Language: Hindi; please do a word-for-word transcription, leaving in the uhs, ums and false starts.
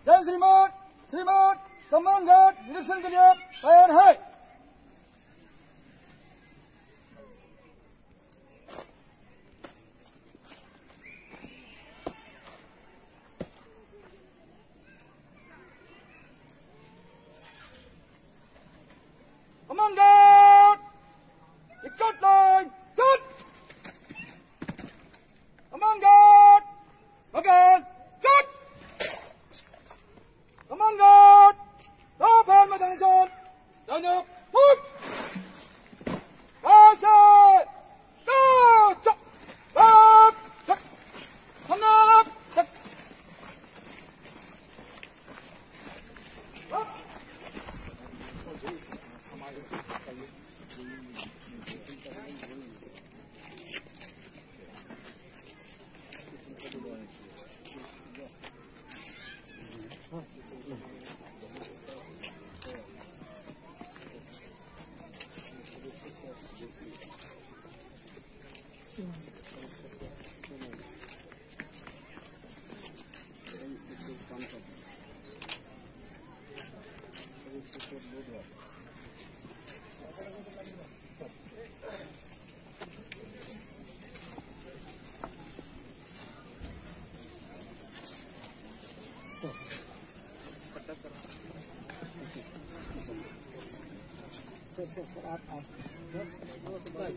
जय श्रीमान श्रीमान सम्मान घाट निरीक्षण के लिए तैयार है। सम्मान घाट इकट्ठ लाइन चल। सम्मान घाट बगल चल। सम्मान घाट दो पैर में निशान दोनों फुट ऐसे दो चल एक चल हमने चल सर सर सर आप